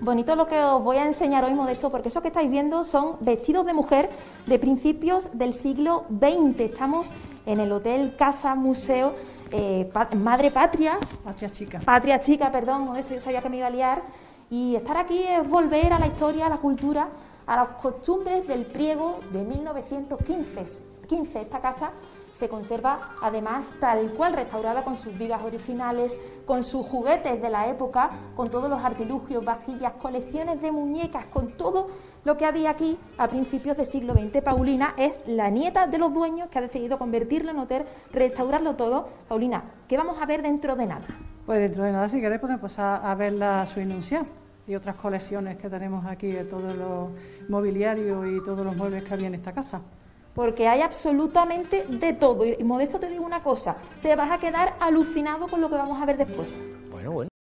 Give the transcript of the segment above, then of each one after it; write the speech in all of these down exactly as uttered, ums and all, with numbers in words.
Bonito lo que os voy a enseñar hoy, Modesto, porque eso que estáis viendo son vestidos de mujer de principios del siglo veinte. Estamos en el Hotel Casa Museo eh, pa Madre Patria. Patria Chica. Patria Chica, perdón, Modesto, yo sabía que me iba a liar. Y estar aquí es volver a la historia, a la cultura, a las costumbres del pliego de mil novecientos quince. Esta casa se conserva además tal cual, restaurada con sus vigas originales, con sus juguetes de la época, con todos los artilugios, vajillas, colecciones de muñecas, con todo lo que había aquí a principios del siglo veinte. Paulina es la nieta de los dueños que ha decidido convertirlo en hotel, restaurarlo todo. Paulina, ¿qué vamos a ver dentro de nada? Pues dentro de nada, si queréis, podemos pasar a ver la Suite Nupcial y otras colecciones que tenemos aquí de todos los mobiliarios y todos los muebles que había en esta casa. Porque hay absolutamente de todo. Y Modesto, te digo una cosa, te vas a quedar alucinado con lo que vamos a ver después. Bueno, bueno.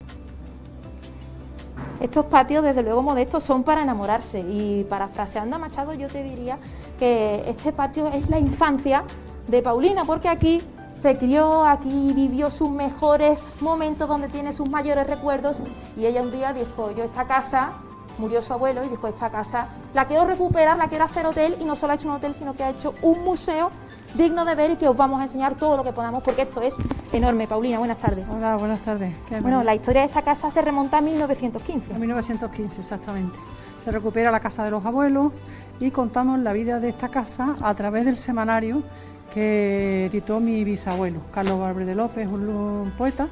Estos patios, desde luego, Modesto, son para enamorarse. Y parafraseando a Machado, yo te diría que este patio es la infancia de Paulina, porque aquí se crió, aquí vivió sus mejores momentos, donde tiene sus mayores recuerdos. Y ella un día dijo, yo esta casa... Murió su abuelo y dijo, esta casa la quiero recuperar, la quiero hacer hotel, y no solo ha hecho un hotel, sino que ha hecho un museo digno de ver y que os vamos a enseñar todo lo que podamos, porque esto es enorme. Paulina, buenas tardes. Hola, buenas tardes. Bueno, la historia de esta casa se remonta a mil novecientos quince. A mil novecientos quince, exactamente. Se recupera la casa de los abuelos y contamos la vida de esta casa a través del semanario que editó mi bisabuelo, Carlos Barber de López, un poeta,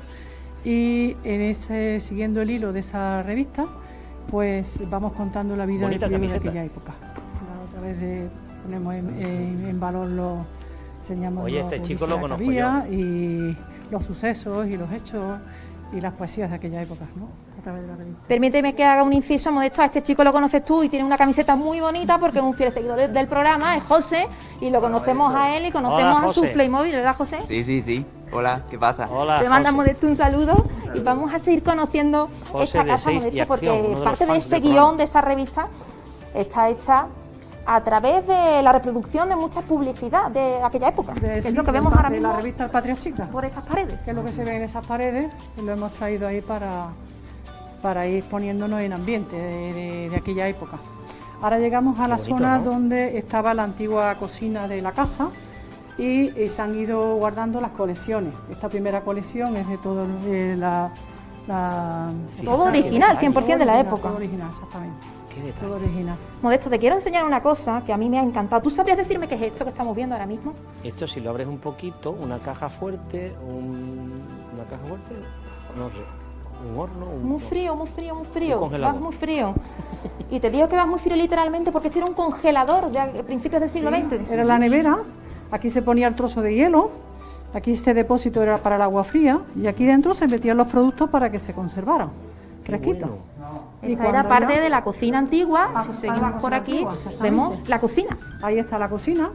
y en ese, siguiendo el hilo de esa revista, pues vamos contando la vida del pliego de aquella época. A través de ponemos en, en, en valor los enseñamos Oye, los este chico lo conozco yo. yo. Y los sucesos y los hechos y las poesías de aquella época, ¿no? A través de la revista. Permíteme que haga un inciso, Modesto. A este chico lo conoces tú y tiene una camiseta muy bonita porque es un fiel seguidor del programa, es José, y lo conocemos a él y conocemos Hola, a su José. Playmobil, ¿verdad, José? Sí, sí, sí. Hola, ¿qué pasa? Hola, Te manda José. Modesto un saludo y vamos a seguir conociendo José esta de casa, Seis y Modesto, Acción, porque uno de los parte de fans ese del guión programa. de esa revista está hecha a través de la reproducción de mucha publicidad de aquella época, De, que sí, es lo que de vemos la- ahora de mismo la revista Patria Chica, por estas paredes. que es lo que se ve en esas paredes, y lo hemos traído ahí para, para ir poniéndonos en ambiente de, de- de aquella época. Ahora llegamos a Qué la bonito, zona ¿no? donde estaba la antigua cocina de la casa y, eh, se han ido guardando las colecciones. Esta primera colección es de todo eh, la, la... Todo original, cien por ciento de la original, época. Todo original, exactamente. Qué Todo detalle. original. Modesto, te quiero enseñar una cosa que a mí me ha encantado. ¿Tú sabrías decirme qué es esto que estamos viendo ahora mismo? Esto, si lo abres un poquito, una caja fuerte, un... una caja fuerte, no sé, un horno, un... Muy no. frío, muy frío, muy frío. Un congelador. Vas muy frío. Y te digo que vas muy frío literalmente porque este era un congelador de a- principios del siglo veinte. Era la nevera, aquí se ponía el trozo de hielo, aquí este depósito era para el agua fría y aquí dentro se metían los productos para que se conservaran Qué fresquitos. bueno. Y Esta era cuando parte ya- de la cocina antigua. Ah, Si ah, seguimos la por cocina aquí, antigua, exactamente. vemos la cocina. Ahí está la cocina,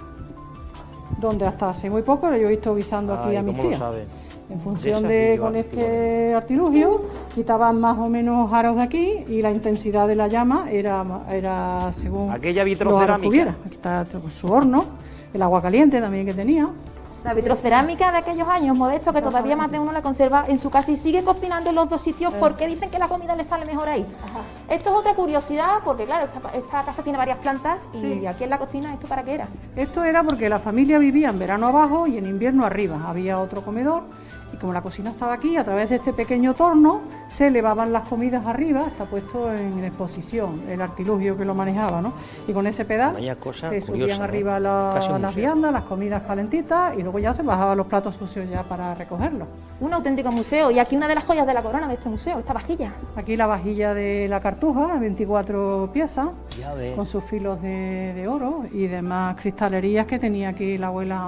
donde hasta hace muy poco yo he visto guisando aquí Ay, a mis ¿cómo lo tías. sabes? En función esas de, que yo con activo. este artilugio, quitaban más o menos aros de aquí y la intensidad de la llama era, era según Aquella los aros vitrocerámica. que hubiera. Aquí está su horno, el agua caliente también que tenía. La vitrocerámica de aquellos años, Modesto, que todavía más de uno la conserva en su casa y sigue cocinando en los dos sitios porque dicen que la comida le sale mejor ahí. Esto es otra curiosidad porque, claro, esta, esta casa tiene varias plantas y Sí. aquí en la cocina, ¿esto para qué era? Esto era porque la familia vivía en verano abajo y en invierno arriba. Había otro comedor y como la cocina estaba aquí, a través de este pequeño torno se elevaban las comidas arriba. Está puesto en exposición el artilugio que lo manejaba, ¿no? Y con ese pedal Vaya cosa se subían curiosa, ¿eh? arriba la- Casi un las museo. viandas, las comidas calentitas y luego ya se bajaban los platos sucios ya para recogerlos. Un auténtico museo y aquí una de las joyas de la corona de este museo, esta vajilla. Aquí la vajilla de la Cartuja, veinticuatro piezas, Ya ves. con sus filos de, de oro y demás cristalerías que tenía aquí la abuela.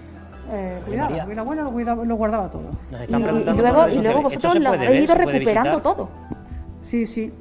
Eh, cuidaba, María. porque la abuela lo, cuidaba- lo guardaba todo. Nos Y, están y preguntando luego, por redes y luego sociales. ¿Esto vosotros se lo puede habéis ver? ido ¿Se puede recuperando visitar? todo. Sí, sí.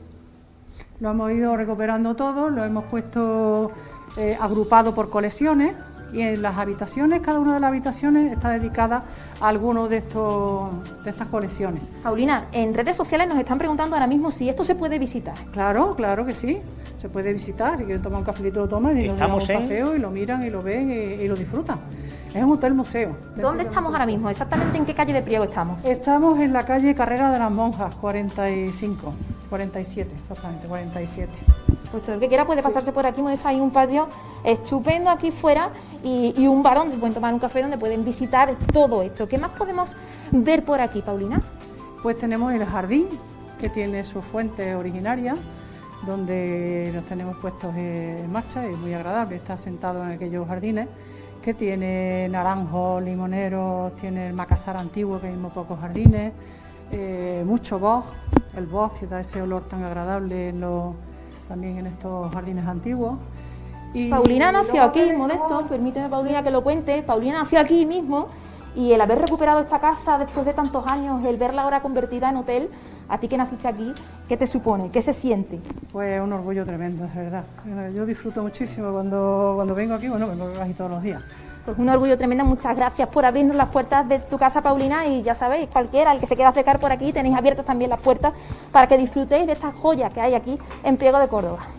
Lo hemos ido recuperando todo, lo hemos puesto eh, agrupado por colecciones y en las habitaciones, cada una de las habitaciones está dedicada a alguno de estos de estas colecciones. Paulina, en redes sociales nos están preguntando ahora mismo si esto se puede visitar. Claro, claro que sí. Se puede visitar, si quieren tomar un cafelito lo toman y nos dan un Estamos en- paseo y lo miran y lo ven y, y lo disfrutan. Es un hotel museo. ¿Dónde estamos ahora mismo? ¿Exactamente en qué calle de Priego estamos? Estamos en la calle Carrera de las Monjas, cuarenta y cinco. cuarenta y siete, exactamente, cuarenta y siete. Pues todo el que quiera puede pasarse por aquí. Hemos hecho ahí un patio estupendo aquí fuera y, y un barón, se pueden tomar un café donde pueden visitar todo esto. ¿Qué más podemos ver por aquí, Paulina? Pues tenemos el jardín, que tiene su fuente originaria, donde nos tenemos puestos en marcha, es muy agradable estar sentado en aquellos jardines, que tiene naranjos, limoneros, tiene el macasar antiguo, que hay muy pocos jardines, eh, mucho bosque, el bosque da ese olor tan agradable en los, también en estos jardines antiguos. Y Paulina nació aquí, tenemos... Modesto, permíteme, Paulina, sí. que lo cuente. Paulina nació aquí mismo y el haber recuperado esta casa después de tantos años, el verla ahora convertida en hotel, a ti que naciste aquí, ¿qué te supone? ¿Qué se siente? Pues un orgullo tremendo, es verdad. Yo disfruto muchísimo cuando, cuando vengo aquí, bueno, vengo casi todos los días. Pues un orgullo tremendo, muchas gracias por abrirnos las puertas de tu casa, Paulina, y ya sabéis, cualquiera, el que se quiera acercar por aquí, tenéis abiertas también las puertas para que disfrutéis de estas joyas que hay aquí en Priego de Córdoba.